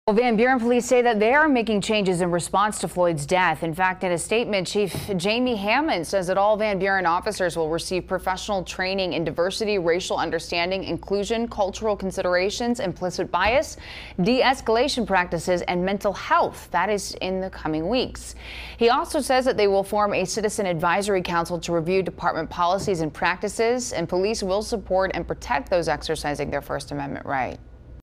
Well, Van Buren Police say that they are making changes in response to Floyd's death. In fact, in a statement, Chief Jamie Hammond says that all Van Buren officers will receive professional training in diversity, racial understanding, inclusion, cultural considerations, implicit bias, de-escalation practices, and mental health. That is in the coming weeks. He also says that they will form a citizen advisory council to review department policies and practices, and police will support and protect those exercising their First Amendment right.